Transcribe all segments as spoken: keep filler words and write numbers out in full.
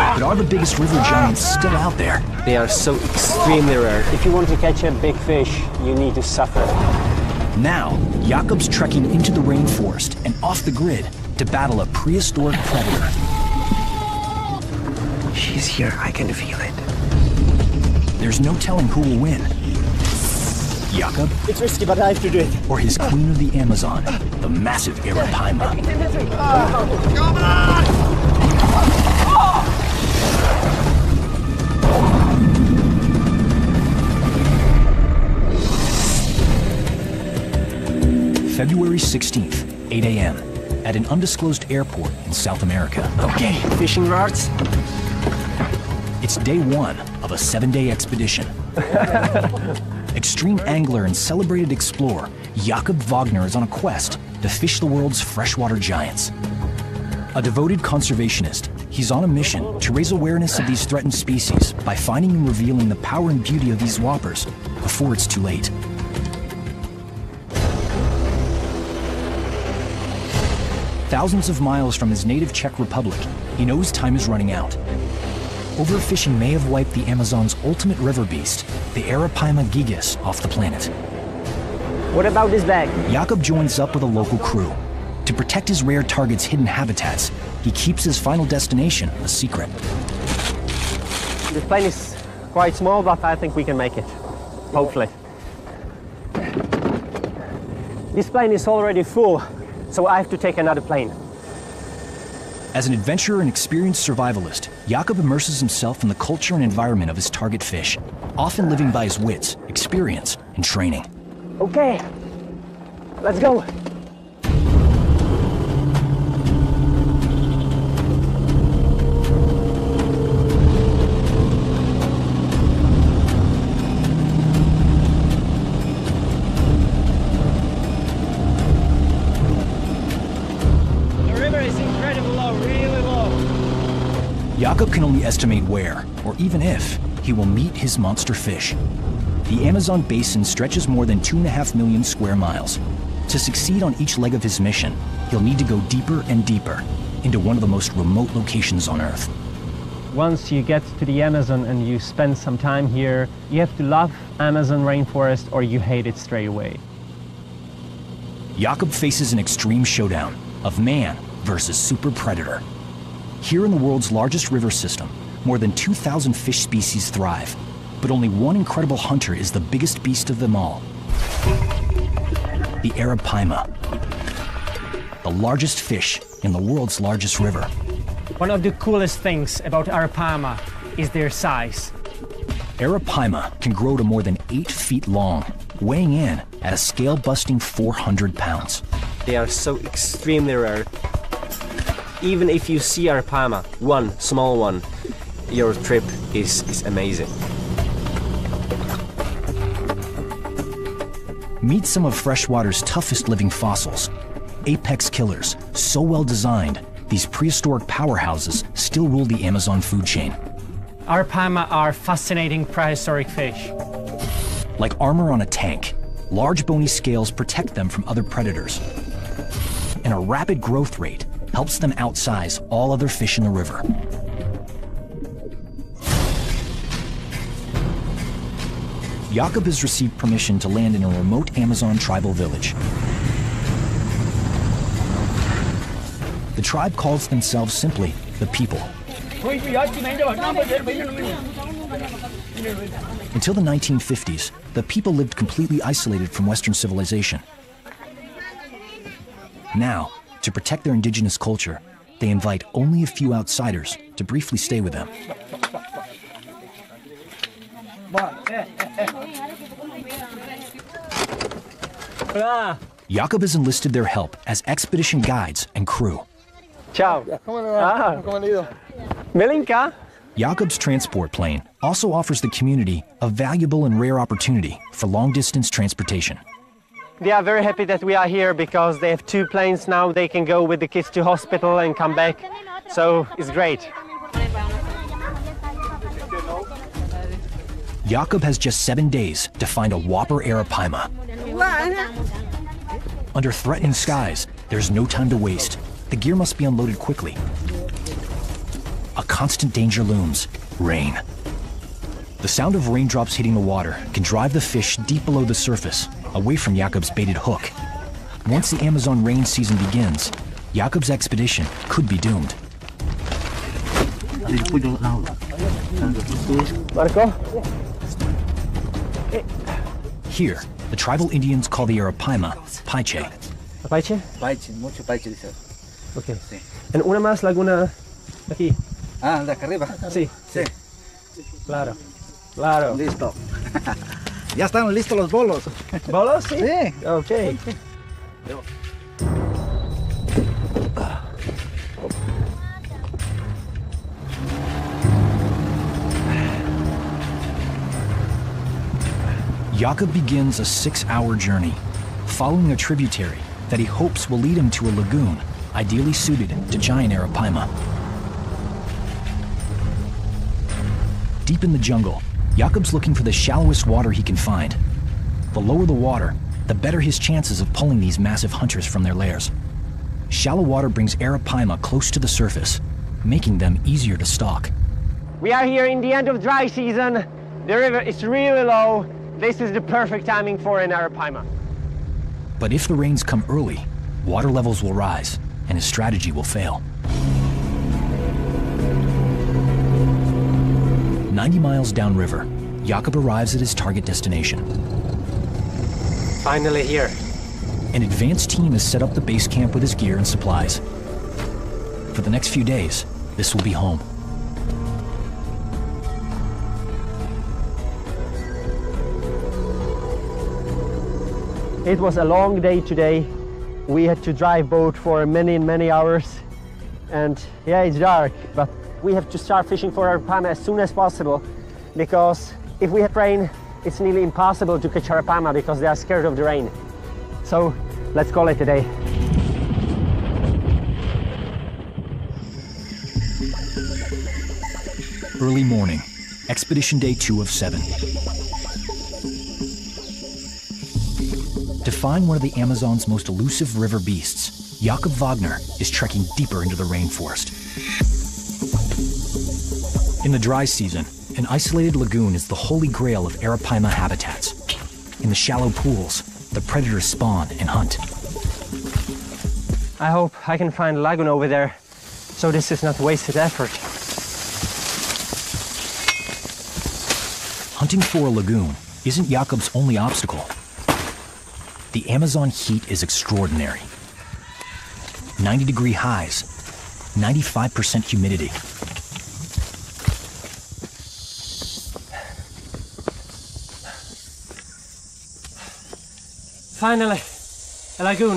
But are the biggest river giants still out there? They are so extremely rare. If you want to catch a big fish, you need to suffer. Now, Jakob's trekking into the rainforest and off the grid to battle a prehistoric predator. She's here, I can feel it. There's no telling who will win. Jakob? It's risky, but I have to do it. Or his queen of the Amazon, the massive Arapaima. Come on! February sixteenth, eight A M, at an undisclosed airport in South America. Okay, fishing rods. It's day one of a seven-day expedition. Extreme angler and celebrated explorer, Jakob Wagner is on a quest to fish the world's freshwater giants. A devoted conservationist, he's on a mission to raise awareness of these threatened species by finding and revealing the power and beauty of these whoppers before it's too late. Thousands of miles from his native Czech Republic, he knows time is running out. Overfishing may have wiped the Amazon's ultimate river beast, the Arapaima gigas, off the planet. What about this bag? Jakob joins up with a local crew. To protect his rare target's hidden habitats, he keeps his final destination a secret. This plane is quite small, but I think we can make it. Hopefully. This plane is already full, so I have to take another plane. As an adventurer and experienced survivalist, Jakob immerses himself in the culture and environment of his target fish, often living by his wits, experience, and training. Okay, let's go. Jakob can only estimate where, or even if, he will meet his monster fish. The Amazon basin stretches more than two and a half million square miles. To succeed on each leg of his mission, he'll need to go deeper and deeper into one of the most remote locations on Earth. Once you get to the Amazon and you spend some time here, you have to love Amazon rainforest or you hate it straight away. Jakob faces an extreme showdown of man versus super predator. Here in the world's largest river system, more than two thousand fish species thrive, but only one incredible hunter is the biggest beast of them all. The Arapaima, the largest fish in the world's largest river. One of the coolest things about Arapaima is their size. Arapaima can grow to more than eight feet long, weighing in at a scale-busting four hundred pounds. They are so extremely rare. Even if you see Arapaima, one small one, your trip is, is amazing. Meet some of freshwater's toughest living fossils. Apex killers, so well designed, these prehistoric powerhouses still rule the Amazon food chain. Arapaima are fascinating prehistoric fish. Like armor on a tank, large bony scales protect them from other predators. And a rapid growth rate helps them outsize all other fish in the river. Jakob has received permission to land in a remote Amazon tribal village. The tribe calls themselves simply the People. Until the nineteen fifties, the People lived completely isolated from Western civilization. Now, to protect their indigenous culture, they invite only a few outsiders to briefly stay with them. Jakob has enlisted their help as expedition guides and crew. Ciao. Ah. Milinka. Jakob's transport plane also offers the community a valuable and rare opportunity for long-distance transportation. They are very happy that we are here because they have two planes now. They can go with the kids to hospital and come back. So it's great. Jakob has just seven days to find a whopper Arapaima. Under threatening skies, there's no time to waste. The gear must be unloaded quickly. A constant danger looms: rain. The sound of raindrops hitting the water can drive the fish deep below the surface, away from Jakob's baited hook. Once the Amazon rain season begins, Jakob's expedition could be doomed. Marco? Here, the tribal Indians call the Arapaima Paiche. Paiche? Paiche, mucho paiche, dice. Okay. Sí. And una más laguna aquí. Ah, de acá arriba. Sí. Sí. Claro. Claro. Listo. Ya están listos los bolos. ¿Bolos? Sí. Sí. Okay. Jakob begins a six-hour journey, following a tributary that he hopes will lead him to a lagoon ideally suited to giant Arapaima. Deep in the jungle, Jakob's looking for the shallowest water he can find. The lower the water, the better his chances of pulling these massive hunters from their lairs. Shallow water brings Arapaima close to the surface, making them easier to stalk. We are here in the end of dry season. The river is really low. This is the perfect timing for an Arapaima. But if the rains come early, water levels will rise, and his strategy will fail. ninety miles downriver, Jakob arrives at his target destination. Finally here. An advanced team has set up the base camp with his gear and supplies. For the next few days, this will be home. It was a long day today. We had to drive boat for many, many hours. And yeah, it's dark, but we have to start fishing for Arapaima as soon as possible, because if we have rain, it's nearly impossible to catch Arapaima because they are scared of the rain. So let's call it a day. Early morning, expedition day two of seven. To find one of the Amazon's most elusive river beasts, Jakob Wagner is trekking deeper into the rainforest. In the dry season, an isolated lagoon is the holy grail of Arapaima habitats. In the shallow pools, the predators spawn and hunt. I hope I can find a lagoon over there, so this is not wasted effort. Hunting for a lagoon isn't Jakob's only obstacle. The Amazon heat is extraordinary. ninety degree highs, ninety-five percent humidity. Finally, a lagoon.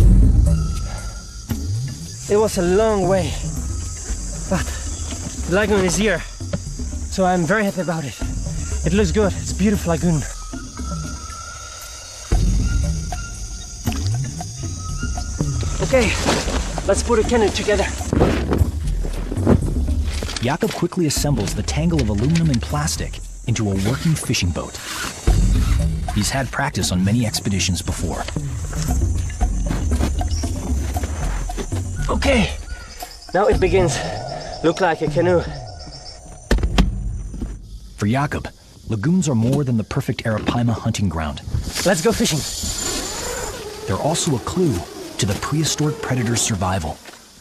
It was a long way, but the lagoon is here, so I'm very happy about it. It looks good. It's a beautiful lagoon. Okay, let's put a canoe together. Jakob quickly assembles the tangle of aluminum and plastic into a working fishing boat. He's had practice on many expeditions before. Okay, now it begins. Look like a canoe. For Jakob, lagoons are more than the perfect Arapaima hunting ground. Let's go fishing. They're also a clue to the prehistoric predator's survival.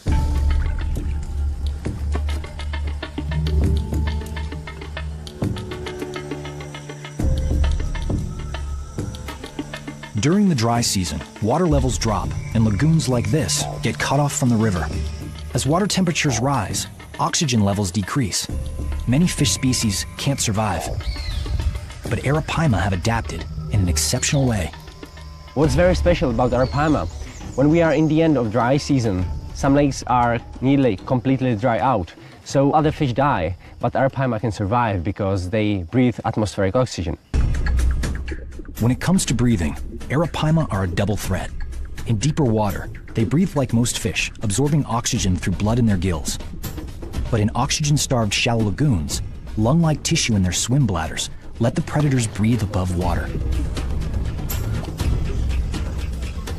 During the dry season, water levels drop, and lagoons like this get cut off from the river. As water temperatures rise, oxygen levels decrease. Many fish species can't survive. But Arapaima have adapted in an exceptional way. What's very special about Arapaima, when we are in the end of dry season, some lakes are nearly completely dry out, so other fish die, but Arapaima can survive because they breathe atmospheric oxygen. When it comes to breathing, Arapaima are a double threat. In deeper water, they breathe like most fish, absorbing oxygen through blood in their gills. But in oxygen-starved shallow lagoons, lung-like tissue in their swim bladders let the predators breathe above water.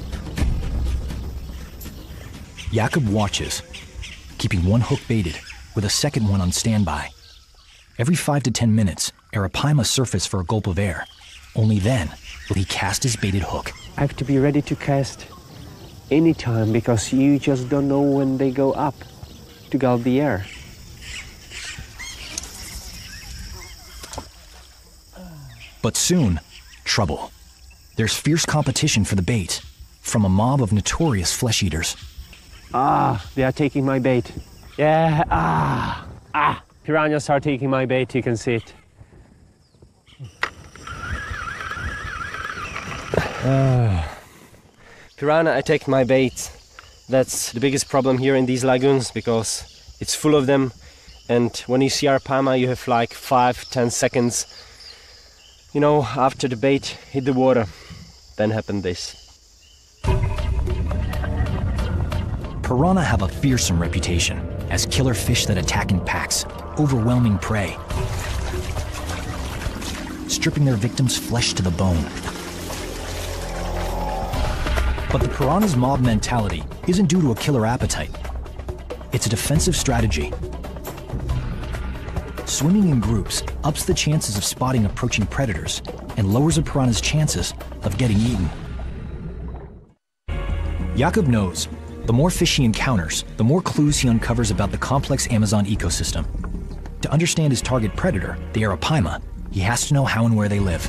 Jakob watches, keeping one hook baited with a second one on standby. Every five to ten minutes, Arapaima surfaces for a gulp of air. Only then will he cast his baited hook. I have to be ready to cast anytime because you just don't know when they go up to gulp the air. But soon, trouble. There's fierce competition for the bait from a mob of notorious flesh eaters. Ah, they are taking my bait. Yeah, ah, ah. Piranhas are taking my bait, you can see it. Uh, piranha attacked my bait. That's the biggest problem here in these lagoons because it's full of them. And when you see Arapaima, you have like five, ten seconds, you know, after the bait hit the water. Then happened this. Piranha have a fearsome reputation as killer fish that attack in packs, overwhelming prey, stripping their victims' flesh to the bone. But the piranha's mob mentality isn't due to a killer appetite. It's a defensive strategy. Swimming in groups ups the chances of spotting approaching predators and lowers a piranha's chances of getting eaten. Jakub knows the more fish he encounters, the more clues he uncovers about the complex Amazon ecosystem. To understand his target predator, the Arapaima, he has to know how and where they live.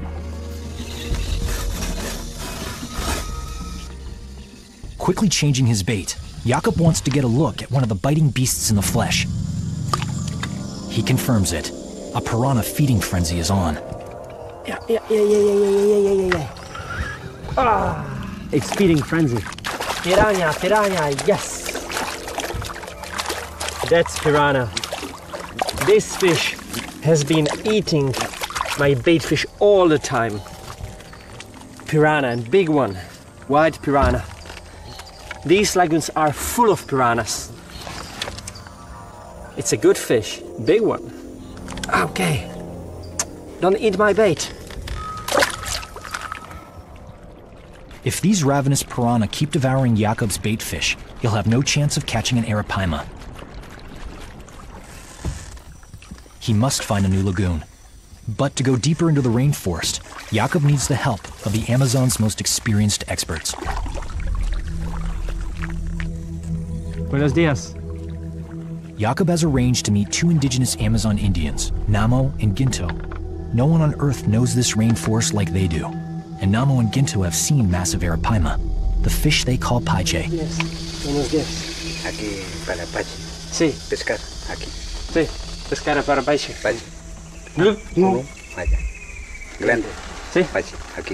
Quickly changing his bait, Jakub wants to get a look at one of the biting beasts in the flesh. He confirms it. A piranha feeding frenzy is on. Yeah, yeah, yeah, yeah, yeah, yeah, yeah, yeah, yeah. Ah, it's feeding frenzy. Piranha, piranha, yes. That's piranha. This fish has been eating my bait fish all the time. Piranha, and big one, white piranha. These lagoons are full of piranhas. It's a good fish, big one. Okay, don't eat my bait. If these ravenous piranha keep devouring Jakub's bait fish, he'll have no chance of catching an Arapaima. He must find a new lagoon. But to go deeper into the rainforest, Jakub needs the help of the Amazon's most experienced experts. Buenos dias. Jakub has arranged to meet two indigenous Amazon Indians, Namo and Ginto. No one on Earth knows this rainforest like they do. And Namo and Ginto have seen massive Arapaima, the fish they call paiche. Yes, buenos dias. Aquí para paiche. Sí, Pescar. Aquí. sí, pescar para paiche. Paiche. Blue. Uno. Allá. Grande. Sí. Paiche. Aquí.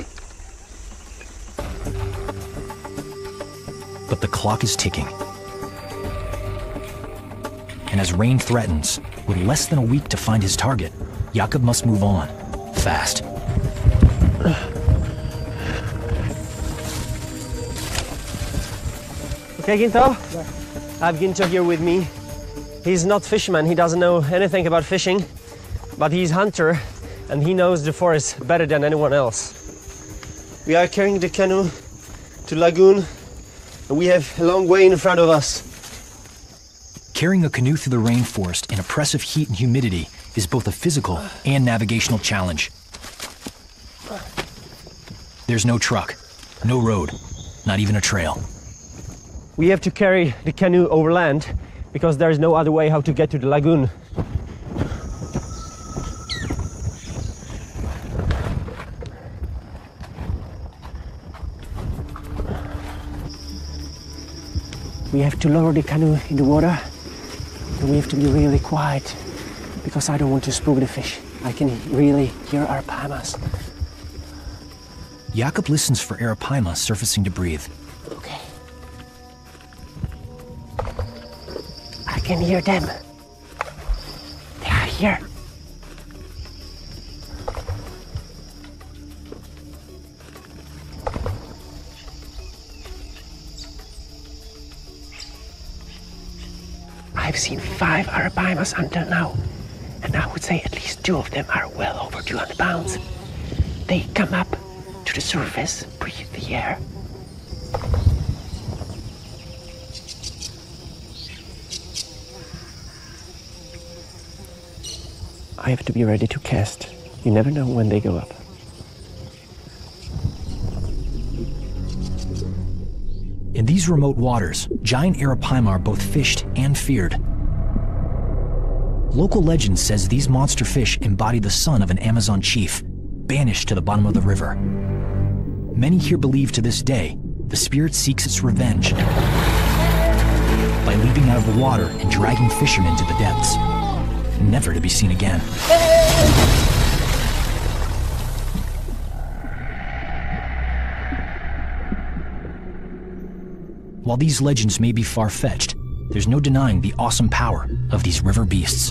But the clock is ticking. And as rain threatens, with less than a week to find his target, Jakub must move on, fast. Okay, Ginto? I have Ginto here with me. He's not fisherman, he doesn't know anything about fishing, but he's hunter and he knows the forest better than anyone else. We are carrying the canoe to lagoon and we have a long way in front of us. Carrying a canoe through the rainforest in oppressive heat and humidity is both a physical and navigational challenge. There's no truck, no road, not even a trail. We have to carry the canoe over land because there is no other way how to get to the lagoon. We have to lower the canoe in the water and we have to be really quiet because I don't want to spook the fish. I can really hear Arapaimas. Jakub listens for Arapaima surfacing to breathe. Okay. I can hear them. They are here. I've seen five Arapaimas until now, and I would say at least two of them are well over two hundred pounds. They come up to the surface, breathe the air. I have to be ready to cast. You never know when they go up. In these remote waters, giant arapaima are both fished and feared. Local legend says these monster fish embody the son of an Amazon chief, banished to the bottom of the river. Many here believe to this day the spirit seeks its revenge by leaping out of the water and dragging fishermen to the depths, never to be seen again. While these legends may be far-fetched, there's no denying the awesome power of these river beasts.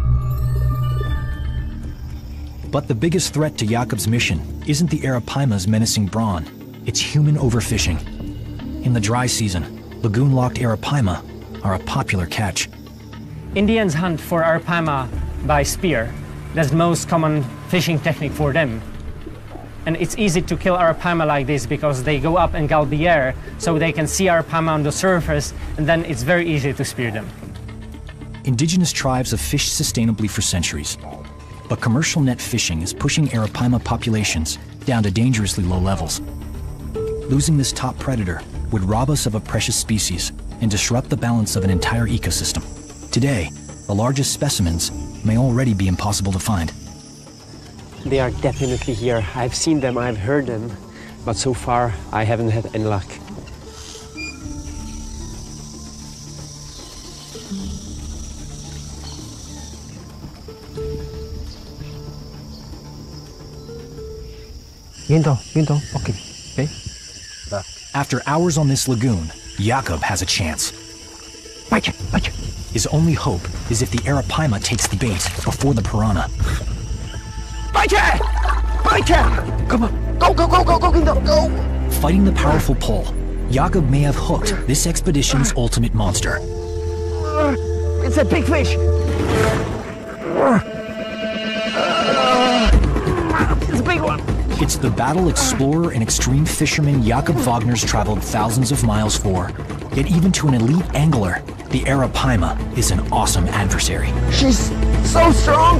But the biggest threat to Jakob's mission isn't the arapaima's menacing brawn, it's human overfishing. In the dry season, lagoon-locked arapaima are a popular catch. Indians hunt for arapaima by spear. That's the most common fishing technique for them. And it's easy to kill arapaima like this because they go up and gulp the air, so they can see arapaima on the surface, and then it's very easy to spear them. Indigenous tribes have fished sustainably for centuries, but commercial net fishing is pushing arapaima populations down to dangerously low levels. Losing this top predator would rob us of a precious species and disrupt the balance of an entire ecosystem. Today, the largest specimens may already be impossible to find. They are definitely here. I've seen them, I've heard them, but so far I haven't had any luck. Ginto, ginto, okay, okay. After hours on this lagoon, Jakob has a chance. Bite it, bite it. His only hope is if the arapaima takes the bait before the piranha. Bite it! Bite it! Come on, go, go, go, go, go, Ginto, go! Fighting the powerful pull, Jakob may have hooked this expedition's ultimate monster. It's a big fish! It's a big one! It's the battle explorer and extreme fisherman Jakob Wagner's traveled thousands of miles for. Yet even to an elite angler, the arapaima is an awesome adversary. She's so strong!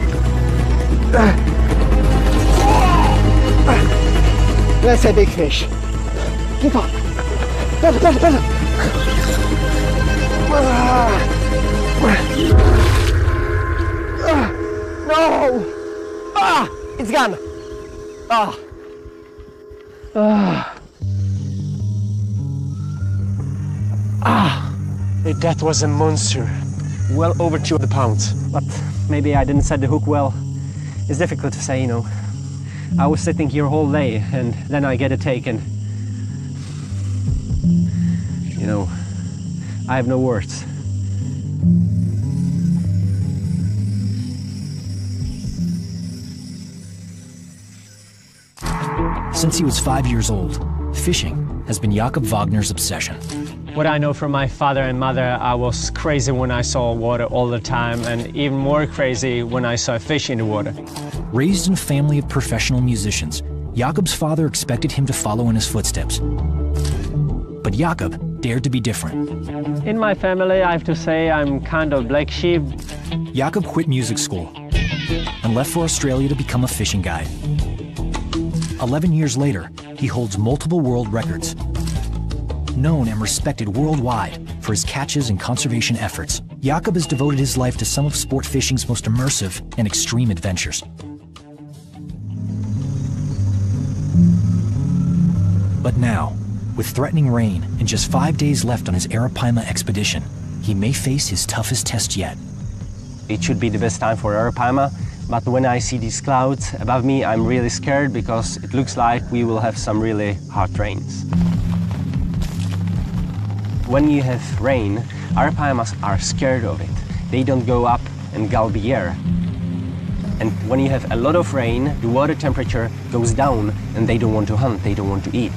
That's a big fish. Keep on. Better, better, better. No! Ah! It's gone! Ah! Ah! Ah! That was a monster. Well over two hundred pounds. But maybe I didn't set the hook well. It's difficult to say, you know. I was sitting here all day and then I get it taken. You know, I have no words. Since he was five years old, fishing has been Jakob Wagner's obsession. What I know from my father and mother, I was crazy when I saw water all the time, and even more crazy when I saw fish in the water. Raised in a family of professional musicians, Jakob's father expected him to follow in his footsteps. But Jakob dared to be different. In my family, I have to say I'm kind of black sheep. Jakob quit music school and left for Australia to become a fishing guide. Eleven years later, he holds multiple world records. Known and respected worldwide for his catches and conservation efforts, Jakob has devoted his life to some of sport fishing's most immersive and extreme adventures. But now, with threatening rain and just five days left on his arapaima expedition, he may face his toughest test yet. It should be the best time for arapaima, but when I see these clouds above me, I'm really scared because it looks like we will have some really hard rains. When you have rain, arapaimas are scared of it. They don't go up and gulp the air. And when you have a lot of rain, the water temperature goes down and they don't want to hunt, they don't want to eat.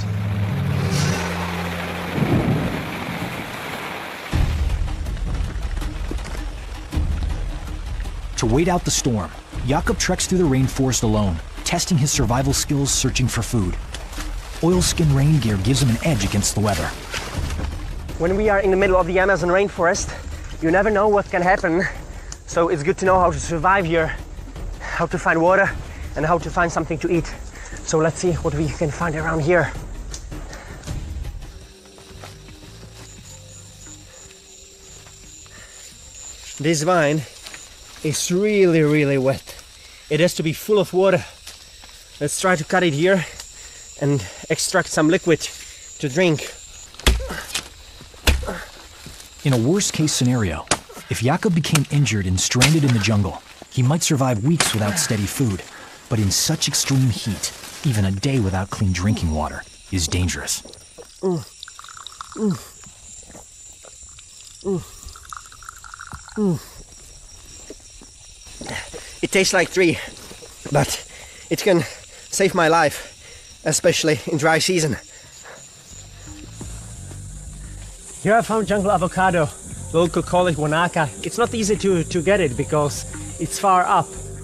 To wait out the storm, Jakob treks through the rainforest alone, testing his survival skills searching for food. Oilskin rain gear gives him an edge against the weather. When we are in the middle of the Amazon rainforest, you never know what can happen. So it's good to know how to survive here. how to find water and how to find something to eat. So let's see what we can find around here. This vine is really, really wet. It has to be full of water. Let's try to cut it here and extract some liquid to drink. In a worst-case scenario, if Jakob became injured and stranded in the jungle, he might survive weeks without steady food. But in such extreme heat, even a day without clean drinking water is dangerous. Mm. Mm. Mm. Mm. It tastes like tree, but it can save my life, especially in dry season. Here I found jungle avocado. Local call it wanaka. It's not easy to, to get it because it's far up.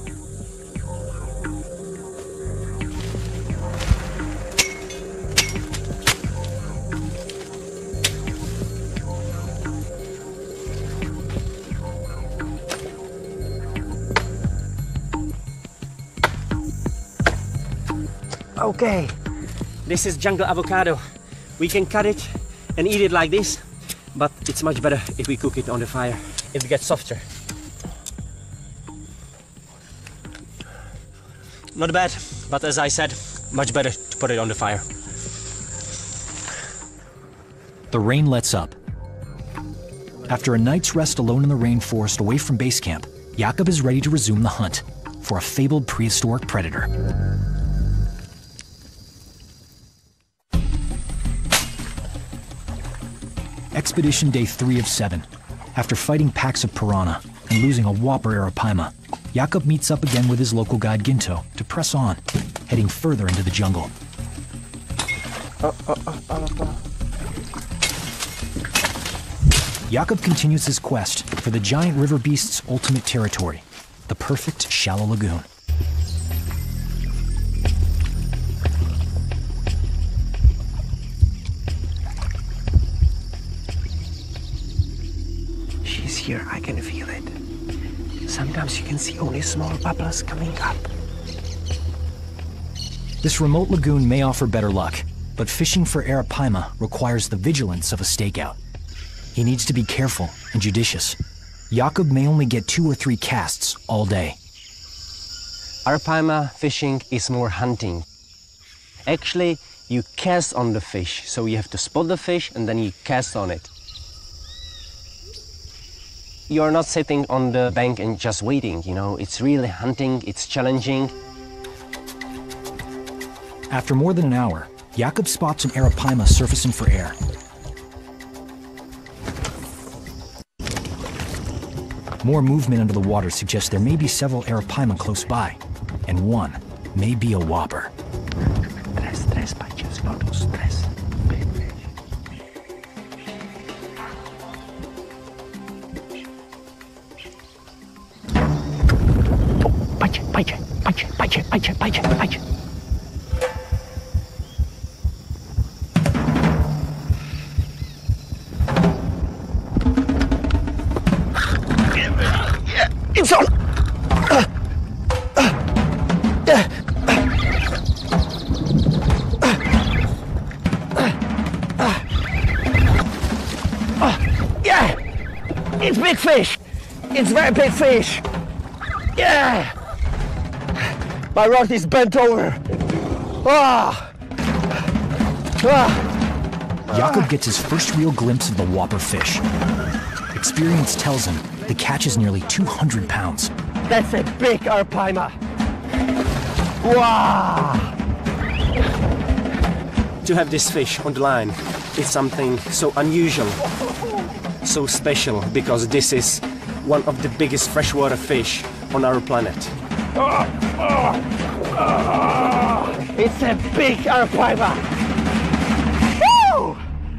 Okay, this is jungle avocado. We can cut it and eat it like this, but it's much better if we cook it on the fire. It gets softer. Not bad, but as I said, much better to put it on the fire. The rain lets up. After a night's rest alone in the rainforest away from base camp, Jakob is ready to resume the hunt for a fabled prehistoric predator. Expedition day three of seven. After fighting packs of piranha and losing a whopper arapaima, Jakob meets up again with his local guide Ginto to press on, heading further into the jungle. Oh, oh, oh, oh, oh. Jakob continues his quest for the giant river beast's ultimate territory, the perfect shallow lagoon. She's here, I can feel it. Sometimes you can see only small bubbles coming up. This remote lagoon may offer better luck, but fishing for arapaima requires the vigilance of a stakeout. He needs to be careful and judicious. Jakob may only get two or three casts all day. Arapaima fishing is more hunting. Actually, you cast on the fish, so you have to spot the fish and then you cast on it. You're not sitting on the bank and just waiting, you know, it's really hunting, it's challenging. After more than an hour, Jakob spots an arapaima surfacing for air. More movement under the water suggests there may be several arapaima close by, and one may be a whopper. Tres, tres, paches, lotus, tres. Pache, pache, pache, pache, pache, pache, pache. It's on! Uh, uh, uh, uh, uh, uh, yeah! It's big fish! It's very big fish! Yeah! My rod is bent over! Ah! Ah! Jakob gets his first real glimpse of the whopper fish. Experience tells him the catch is nearly two hundred pounds. That's a big arapaima! Wow! To have this fish on the line is something so unusual, so special, because this is one of the biggest freshwater fish on our planet. It's a big arapaima! Woo!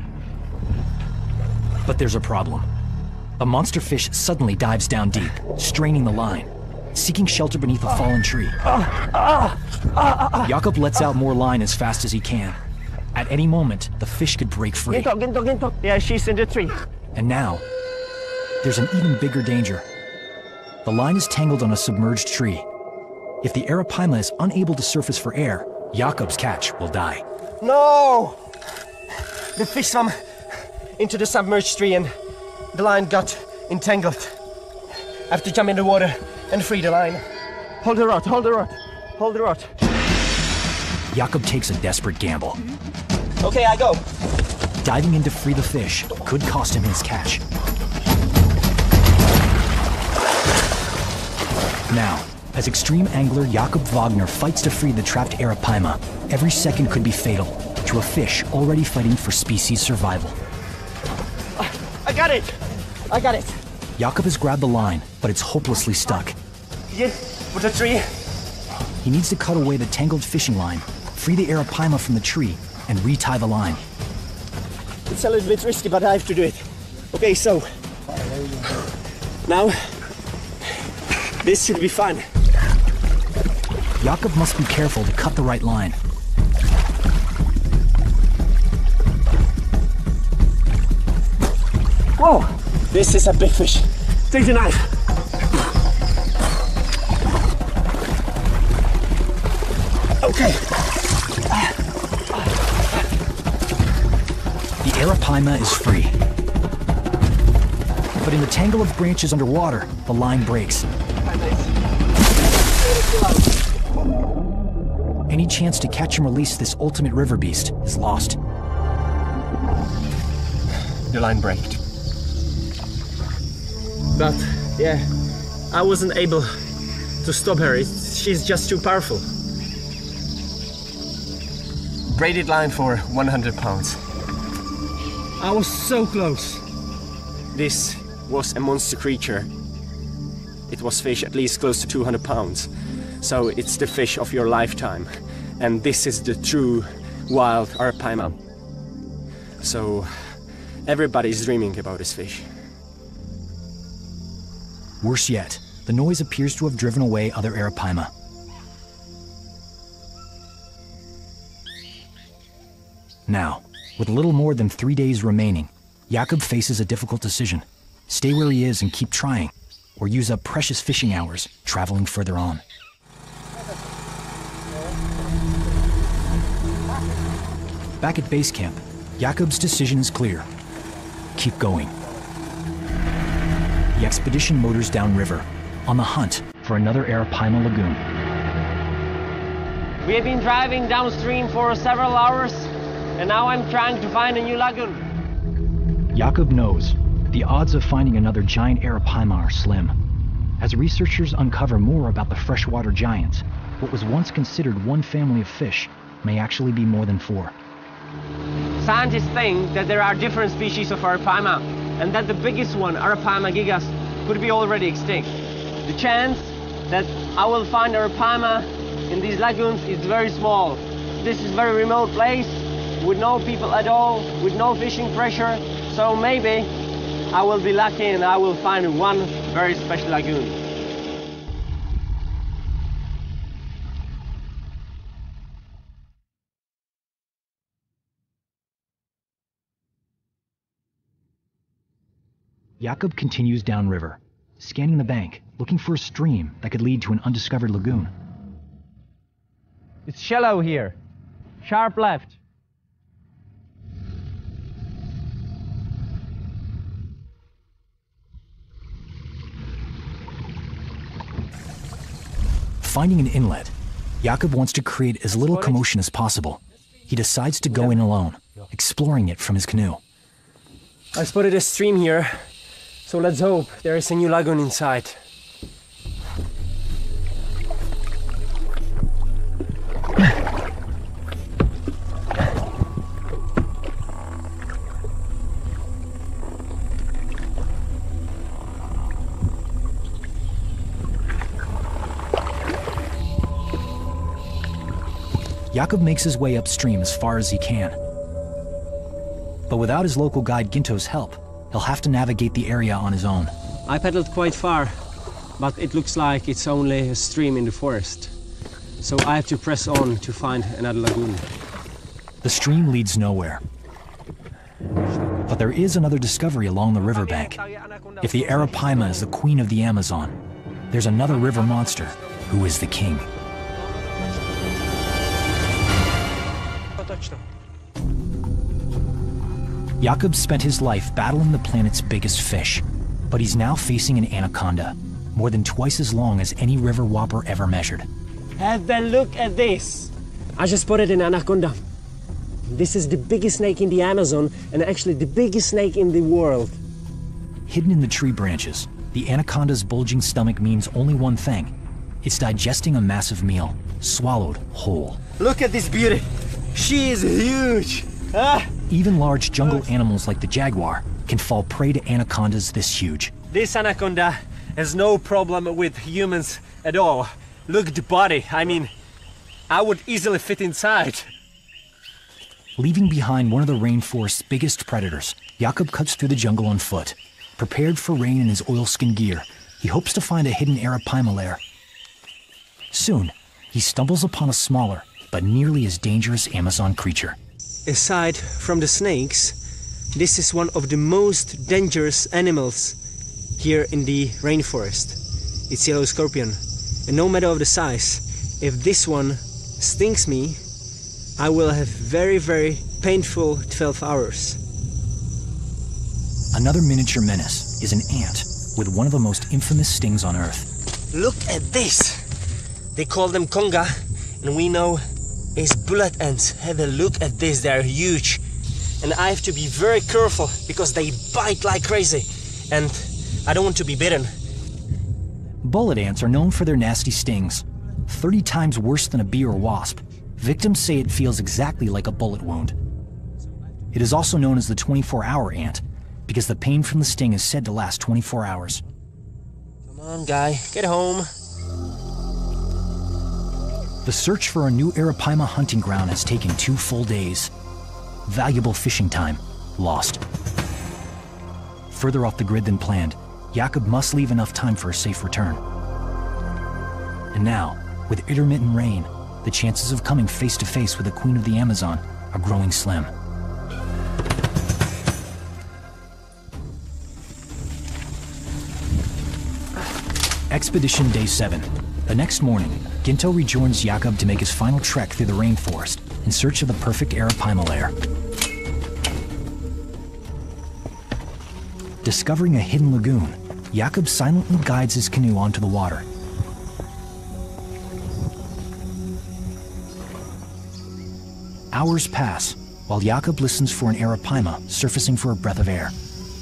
But there's a problem. A monster fish suddenly dives down deep, straining the line, seeking shelter beneath a fallen tree. Jakob lets out more line as fast as he can. At any moment, the fish could break free. Ginto, ginto, ginto. Yeah, she's in the tree. And now, there's an even bigger danger. The line is tangled on a submerged tree. If the Arapaima is unable to surface for air, Jakob's catch will die. No! The fish swam into the submerged tree and the line got entangled. I have to jump in the water and free the line. Hold the rod, hold the rod, hold the rod. Jakob takes a desperate gamble. Okay, I go. Diving in to free the fish could cost him his catch. Now, as extreme angler Jakob Wagner fights to free the trapped Arapaima, every second could be fatal to a fish already fighting for species survival. I got it! I got it! Jakob has grabbed the line, but it's hopelessly stuck. Yes, with the tree. He needs to cut away the tangled fishing line, free the Arapaima from the tree, and retie the line. It's a little bit risky, but I have to do it. Okay, so... now... this should be fun. Jakob must be careful to cut the right line. Whoa! This is a big fish. Take the knife. Okay. The Arapaima is free. But in the tangle of branches underwater, the line breaks. Any chance to catch and release this ultimate river beast is lost. The line braked. But, yeah, I wasn't able to stop her. It's, she's just too powerful. Braided line for one hundred pounds. I was so close. This was a monster creature. It was fish at least close to two hundred pounds. So it's the fish of your lifetime. And this is the true wild Arapaima. So everybody's dreaming about this fish. Worse yet, the noise appears to have driven away other Arapaima. Now, with little more than three days remaining, Jakob faces a difficult decision. Stay where he is and keep trying, or use up precious fishing hours traveling further on. Back at base camp, Jakob's decision is clear. Keep going. The expedition motors downriver, on the hunt for another Arapaima lagoon. We have been driving downstream for several hours, and now I'm trying to find a new lagoon. Jakob knows the odds of finding another giant Arapaima are slim. As researchers uncover more about the freshwater giants, what was once considered one family of fish may actually be more than four. Scientists think that there are different species of Arapaima, and that the biggest one, Arapaima gigas, could be already extinct. The chance that I will find Arapaima in these lagoons is very small. This is a very remote place, with no people at all, with no fishing pressure, so maybe I will be lucky and I will find one very special lagoon. Jakob continues downriver, scanning the bank, looking for a stream that could lead to an undiscovered lagoon. It's shallow here. Sharp left. Finding an inlet, Jakob wants to create as little commotion as possible. He decides to go in alone, exploring it from his canoe. I spotted a stream here, so let's hope there is a new lagoon inside. Jakob makes his way upstream as far as he can. But without his local guide Ginto's help, he'll have to navigate the area on his own. I paddled quite far, but it looks like it's only a stream in the forest. So I have to press on to find another lagoon. The stream leads nowhere. But there is another discovery along the riverbank. If the Arapaima is the queen of the Amazon, there's another river monster who is the king. Jakob spent his life battling the planet's biggest fish, but he's now facing an anaconda, more than twice as long as any river whopper ever measured. Have a look at this. I just spotted an anaconda. This is the biggest snake in the Amazon and actually the biggest snake in the world. Hidden in the tree branches, the anaconda's bulging stomach means only one thing. It's digesting a massive meal, swallowed whole. Look at this beauty. She is huge. Ah. Even large jungle animals like the jaguar can fall prey to anacondas this huge. This anaconda has no problem with humans at all. Look at the body. I mean, I would easily fit inside. Leaving behind one of the rainforest's biggest predators, Jakob cuts through the jungle on foot. Prepared for rain in his oilskin gear, he hopes to find a hidden arapaima lair. Soon, he stumbles upon a smaller, but nearly as dangerous Amazon creature. Aside from the snakes, this is one of the most dangerous animals here in the rainforest. It's yellow scorpion. And no matter of the size, if this one stings me, I will have very, very painful twelve hours. Another miniature menace is an ant with one of the most infamous stings on Earth. Look at this! They call them conga, and we know it's bullet ants. Have a look at this, they're huge. And I have to be very careful because they bite like crazy. And I don't want to be bitten. Bullet ants are known for their nasty stings, thirty times worse than a bee or wasp. Victims say it feels exactly like a bullet wound. It is also known as the twenty-four hour ant, because the pain from the sting is said to last twenty-four hours. Come on, guy, get home. The search for a new arapaima hunting ground has taken two full days. Valuable fishing time lost. Further off the grid than planned, Jakob must leave enough time for a safe return. And now, with intermittent rain, the chances of coming face to face with the Queen of the Amazon are growing slim. Expedition Day seven. The next morning, Ginto rejoins Jakob to make his final trek through the rainforest in search of the perfect arapaima lair. Discovering a hidden lagoon, Jakob silently guides his canoe onto the water. Hours pass, while Jakob listens for an arapaima surfacing for a breath of air.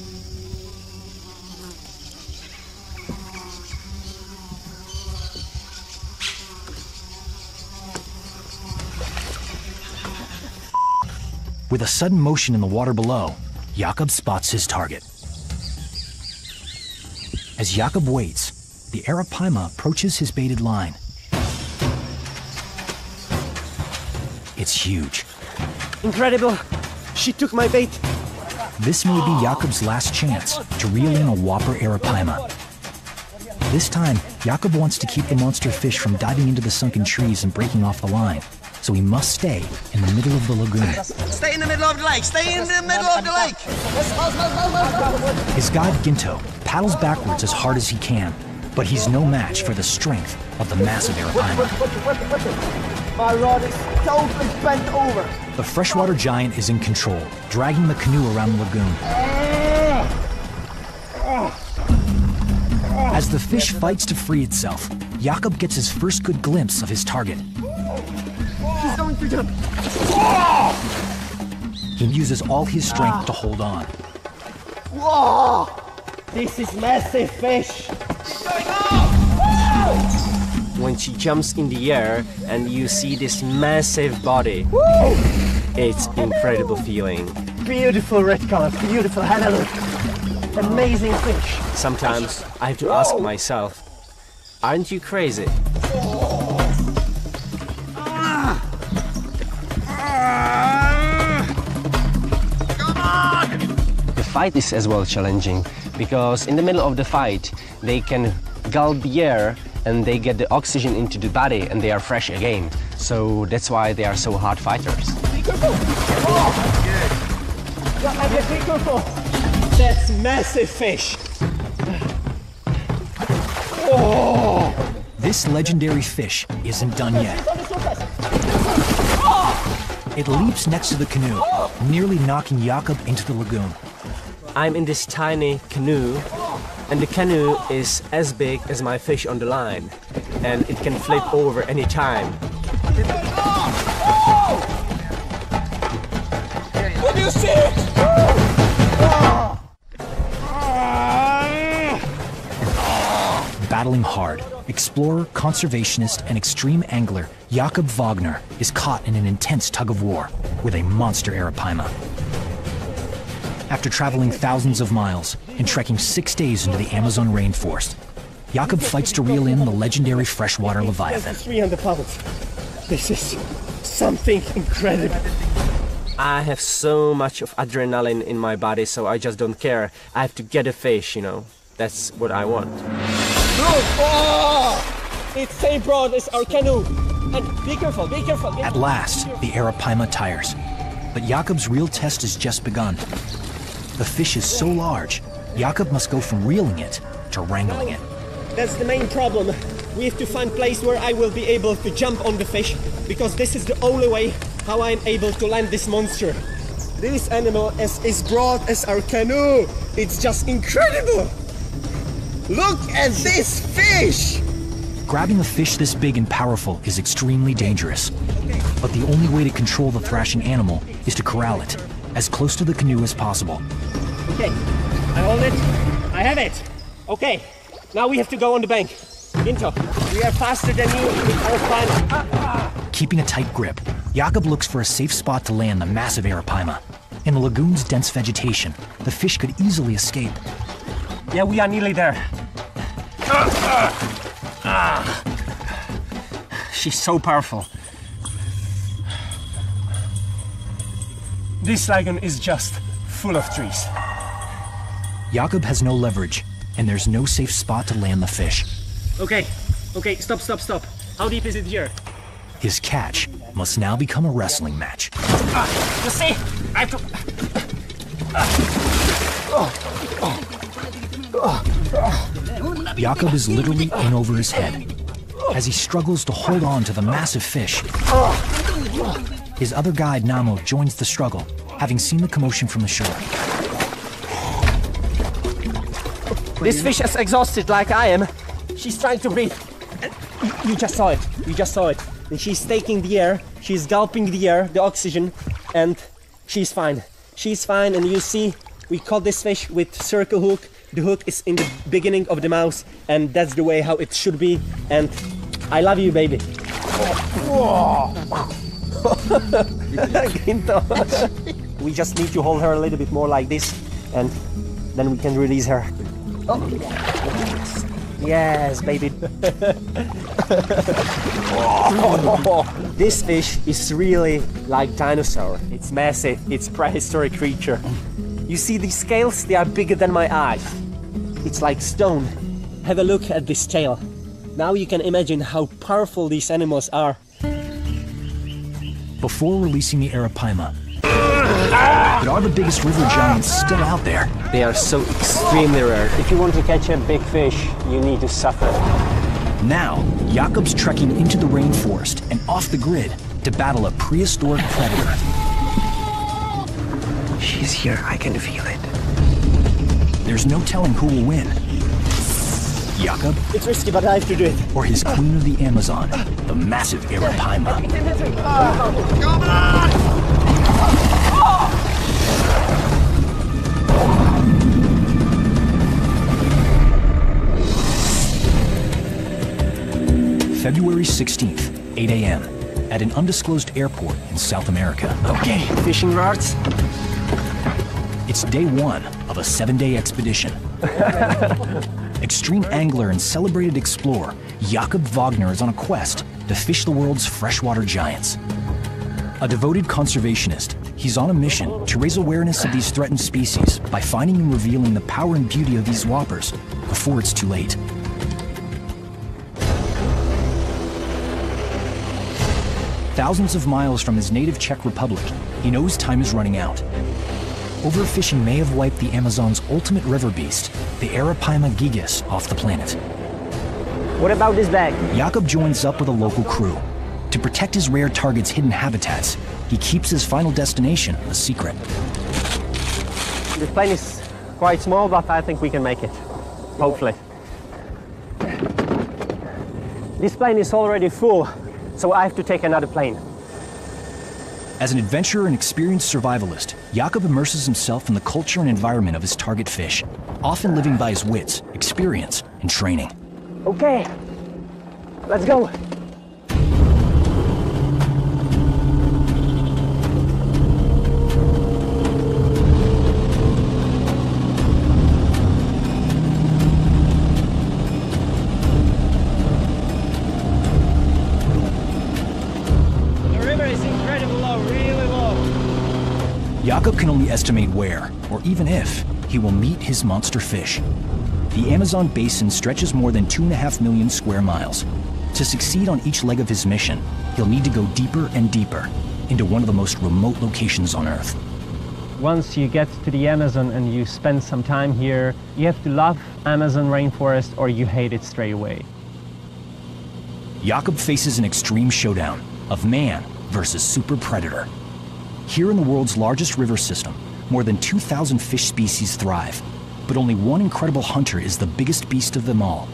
With a sudden motion in the water below, Jakob spots his target. As Jakob waits, the arapaima approaches his baited line. It's huge. Incredible! She took my bait. This may be Jakob's last chance to reel in a whopper arapaima. This time, Jakob wants to keep the monster fish from diving into the sunken trees and breaking off the line, so he must stay in the middle of the lagoon. Stay in the middle of the lake! Stay in the middle of the lake! His guide, Ginto, paddles backwards as hard as he can, but he's no match for the strength of the massive arapaima. My rod is totally bent over. The freshwater giant is in control, dragging the canoe around the lagoon. As the fish fights to free itself, Jakob gets his first good glimpse of his target. He's going to jump. He uses all his strength to hold on. Whoa! This is massive fish. When she jumps in the air and you see this massive body, Woo! It's incredible feeling. Beautiful red color, beautiful. Have a look. Amazing fish. Sometimes I have to ask myself, aren't you crazy? The fight is as well challenging because in the middle of the fight they can gulp the air and they get the oxygen into the body and they are fresh again. So that's why they are so hard fighters. Be careful! Oh! Good. Be careful! That's massive fish. This legendary fish isn't done yet. It leaps next to the canoe, nearly knocking Jakob into the lagoon. I'm in this tiny canoe, and the canoe is as big as my fish on the line, and it can flip over any time. Did you see it? Battling hard, explorer, conservationist, and extreme angler Jakob Wagner is caught in an intense tug-of-war with a monster arapaima. After traveling thousands of miles and trekking six days into the Amazon rainforest, Jakob fights to reel in the legendary freshwater leviathan. three hundred pounds. This is something incredible. I have so much of adrenaline in my body, so I just don't care. I have to get a fish, you know. That's what I want. Look! Oh! It's same broad as our canoe. And be careful, be careful. At last, the arapaima tires. But Jakob's real test has just begun. The fish is so large, Jakob must go from reeling it to wrangling it. That's the main problem. We have to find a place where I will be able to jump on the fish, because this is the only way how I'm able to land this monster. This animal is as broad as our canoe. It's just incredible. Look at this fish! Grabbing a fish this big and powerful is extremely dangerous. But the only way to control the thrashing animal is to corral it as close to the canoe as possible. Okay, I hold it. I have it. Okay, now we have to go on the bank. Into, we are faster than you. We are fine. Ah, ah. Keeping a tight grip, Jakob looks for a safe spot to land the massive arapaima. In the lagoon's dense vegetation, the fish could easily escape. Yeah, we are nearly there. Ah, ah, ah. She's so powerful. This lagoon is just full of trees. Jakob has no leverage, and there's no safe spot to land the fish. Okay, okay, stop, stop, stop. How deep is it here? His catch must now become a wrestling match. Ah, you see? I have to... Jakob is literally in over his head as he struggles to hold on to the massive fish. His other guide, Namo, joins the struggle, having seen the commotion from the shore. This fish is exhausted like I am. She's trying to breathe. You just saw it. You just saw it. And she's taking the air. She's gulping the air, the oxygen, and she's fine. She's fine, and you see, we caught this fish with circle hook. The hook is in the beginning of the mouth, and that's the way how it should be. And I love you, baby. We just need to hold her a little bit more like this, and then we can release her. Oh. Yes, baby. This fish is really like dinosaur. It's massive. It's prehistoric creature. You see these scales? They are bigger than my eye. It's like stone. Have a look at this tail. Now you can imagine how powerful these animals are. Before releasing the arapaima, but are the biggest river giants still out there? They are so extremely rare. If you want to catch a big fish, you need to suffer. Now, Jakob's trekking into the rainforest and off the grid to battle a prehistoric predator. She's here, I can feel it. There's no telling who will win. Jakob, It's risky, but I have to do it. or his queen of the Amazon, the massive arapaima. Come on! February sixteenth, eight A M, at an undisclosed airport in South America. Okay, fishing rods. It's day one of a seven-day expedition. Extreme angler and celebrated explorer Jakob Wagner is on a quest to fish the world's freshwater giants. A devoted conservationist, he's on a mission to raise awareness of these threatened species by finding and revealing the power and beauty of these whoppers before it's too late. Thousands of miles from his native Czech Republic, he knows time is running out. Overfishing may have wiped the Amazon's ultimate river beast, the Arapaima gigas, off the planet. What about this bag? Jakob joins up with a local crew. To protect his rare target's hidden habitats, he keeps his final destination a secret. This plane is quite small, but I think we can make it. Hopefully. This plane is already full, so I have to take another plane. As an adventurer and experienced survivalist, Jakob immerses himself in the culture and environment of his target fish, often living by his wits, experience, and training. Okay, let's go. Jakob can only estimate where, or even if, he will meet his monster fish. The Amazon basin stretches more than two and a half million square miles. To succeed on each leg of his mission, he'll need to go deeper and deeper into one of the most remote locations on Earth. Once you get to the Amazon and you spend some time here, you have to love Amazon rainforest or you hate it straight away. Jakob faces an extreme showdown of man versus super predator. Here in the world's largest river system, more than two thousand fish species thrive, but only one incredible hunter is the biggest beast of them all.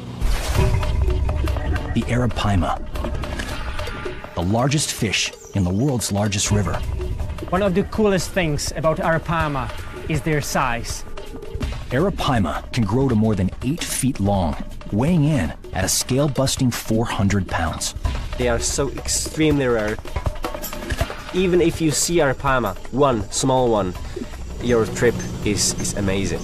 The arapaima, the largest fish in the world's largest river. One of the coolest things about arapaima is their size. Arapaima can grow to more than eight feet long, weighing in at a scale-busting four hundred pounds. They are so extremely rare. Even if you see arapaima, one small one, your trip is, is amazing.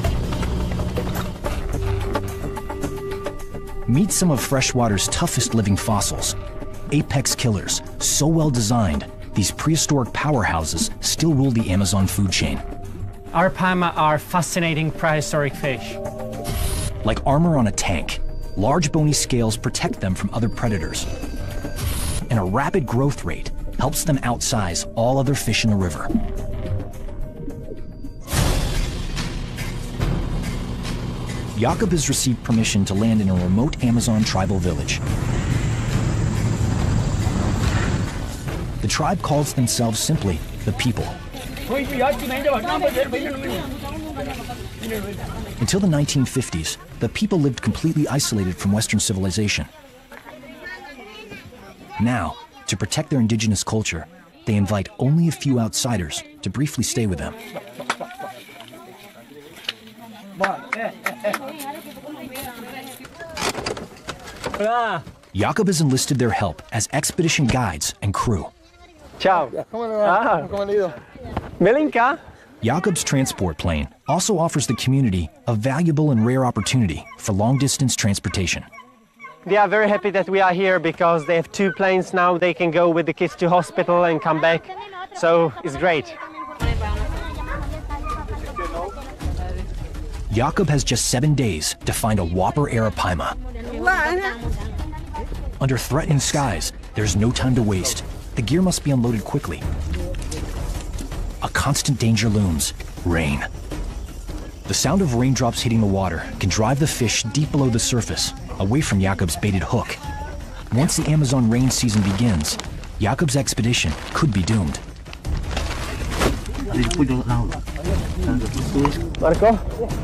Meet some of freshwater's toughest living fossils. Apex killers, so well designed, these prehistoric powerhouses still rule the Amazon food chain. Arapaima are fascinating prehistoric fish. Like armor on a tank, large bony scales protect them from other predators. And a rapid growth rate helps them outsize all other fish in the river. Jakob has received permission to land in a remote Amazon tribal village. The tribe calls themselves simply the People. Until the nineteen fifties, the People lived completely isolated from Western civilization. Now, to protect their indigenous culture, they invite only a few outsiders to briefly stay with them. Jakob has enlisted their help as expedition guides and crew. Ciao. Ah. Melinka. Jakob's transport plane also offers the community a valuable and rare opportunity for long-distance transportation. They are very happy that we are here because they have two planes now. They can go with the kids to hospital and come back. So it's great. Jakob has just seven days to find a whopper arapaima. Under threatening skies, there's no time to waste. The gear must be unloaded quickly. A constant danger looms: rain. The sound of raindrops hitting the water can drive the fish deep below the surface, away from Jakob's baited hook. Once the Amazon rain season begins, Jakob's expedition could be doomed. Marco?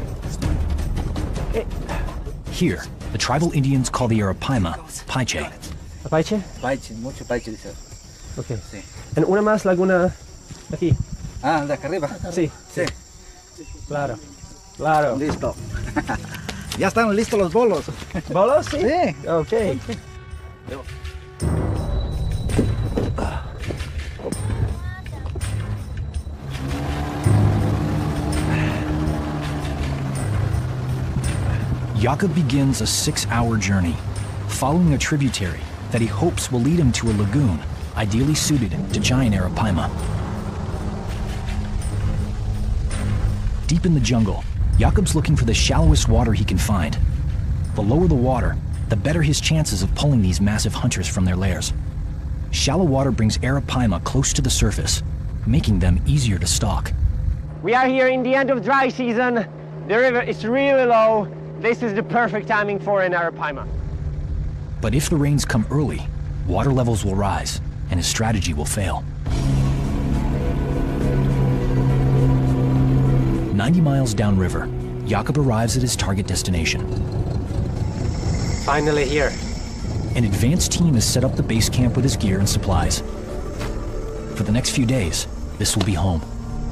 Here, the tribal Indians call the arapaima paiche. Paiche? Paiche, mucho paiche, sir. Okay. Sí. And una más, Laguna, aquí. Ah, de acá arriba. Sí. Sí. Claro. Claro. Listo. Ya están listos los bolos. ¿Bolos? Sí. Sí. Okay. Jakob begins a six-hour journey, following a tributary that he hopes will lead him to a lagoon ideally suited to giant arapaima. Deep in the jungle, Jakob's looking for the shallowest water he can find. The lower the water, the better his chances of pulling these massive hunters from their lairs. Shallow water brings arapaima close to the surface, making them easier to stalk. We are here in the end of dry season. The river is really low. This is the perfect timing for an arapaima. But if the rains come early, water levels will rise and his strategy will fail. ninety miles downriver, Jakub arrives at his target destination. Finally here. An advanced team has set up the base camp with his gear and supplies. For the next few days, this will be home.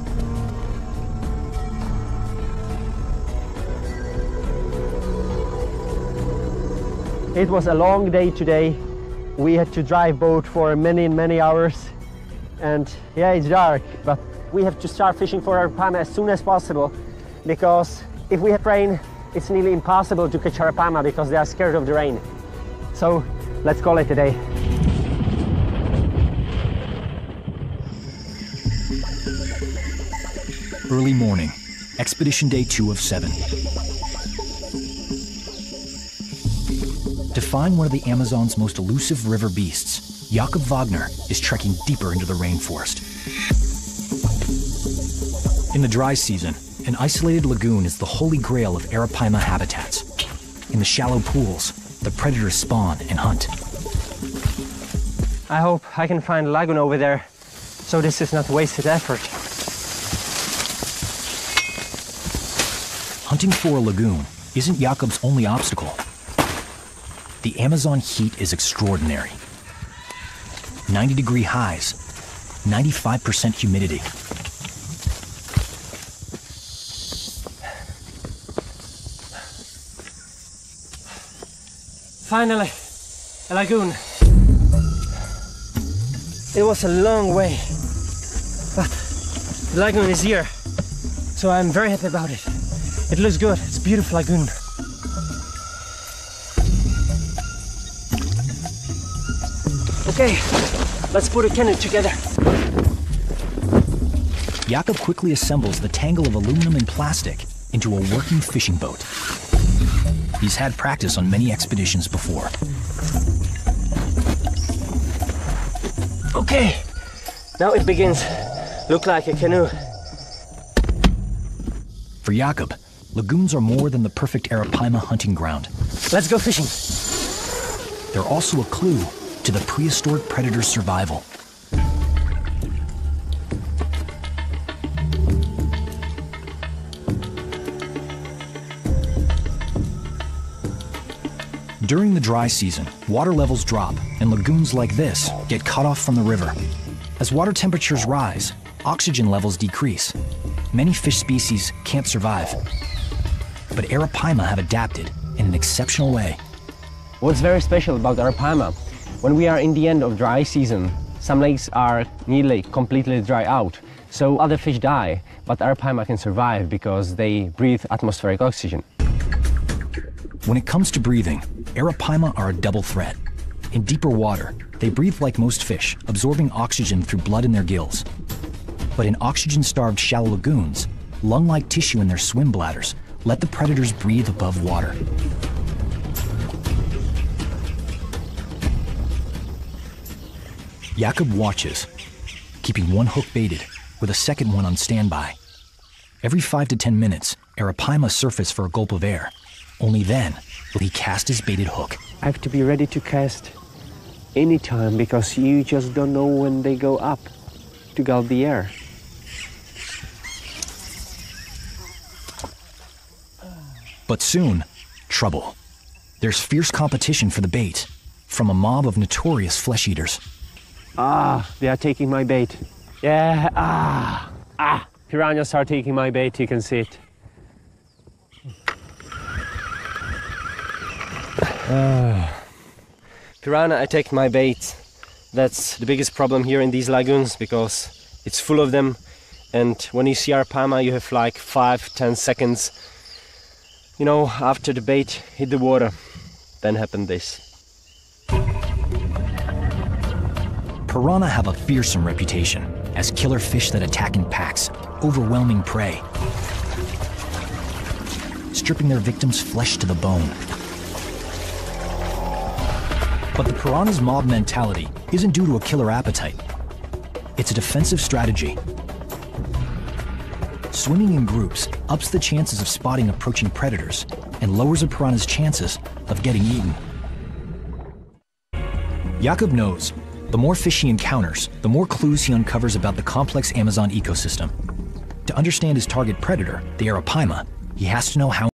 It was a long day today. We had to drive boat for many, many hours. And yeah, it's dark, but we have to start fishing for arapaima as soon as possible, because if we have rain, it's nearly impossible to catch arapaima because they are scared of the rain. So let's call it a day. Early morning, expedition day two of seven. To find one of the Amazon's most elusive river beasts, Jakub Wagner is trekking deeper into the rainforest. In the dry season, an isolated lagoon is the holy grail of arapaima habitats. In the shallow pools, the predators spawn and hunt. I hope I can find a lagoon over there, so this is not wasted effort. Hunting for a lagoon isn't Jakub's only obstacle. The Amazon heat is extraordinary. ninety degree highs, ninety-five percent humidity. Finally, a lagoon. It was a long way, but the lagoon is here, so I'm very happy about it. It looks good. It's a beautiful lagoon. Okay, let's put a canoe together. Jakub quickly assembles the tangle of aluminum and plastic into a working fishing boat. He's had practice on many expeditions before. Okay, now it begins. Look like a canoe. For Jakub, lagoons are more than the perfect arapaima hunting ground. Let's go fishing. They're also a clue to the prehistoric predator's survival. During the dry season, water levels drop and lagoons like this get cut off from the river. As water temperatures rise, oxygen levels decrease. Many fish species can't survive. But arapaima have adapted in an exceptional way. What's very special about arapaima, when we are in the end of dry season, some lakes are nearly completely dry out, so other fish die, but arapaima can survive because they breathe atmospheric oxygen. When it comes to breathing, arapaima are a double threat. In deeper water, they breathe like most fish, absorbing oxygen through blood in their gills. But in oxygen-starved shallow lagoons, lung-like tissue in their swim bladders let the predators breathe above water. Jakub watches, keeping one hook baited with a second one on standby. Every five to ten minutes, arapaima surface for a gulp of air. Only then will he cast his baited hook. I have to be ready to cast anytime because you just don't know when they go up to gulp the air. But soon, trouble. There's fierce competition for the bait from a mob of notorious flesh eaters. Ah, they are taking my bait. Yeah, ah, ah. Piranhas are taking my bait, you can see it. Uh, piranha attacked my bait. That's the biggest problem here in these lagoons because it's full of them, and when you see arapaima you have like five, ten seconds, you know, after the bait hit the water. Then happened this. Piranha have a fearsome reputation as killer fish that attack in packs, overwhelming prey, stripping their victims' flesh to the bone. But the piranha's mob mentality isn't due to a killer appetite. It's a defensive strategy. Swimming in groups ups the chances of spotting approaching predators and lowers a piranha's chances of getting eaten. Jakub knows the more fish he encounters, the more clues he uncovers about the complex Amazon ecosystem. To understand his target predator, the arapaima, he has to know how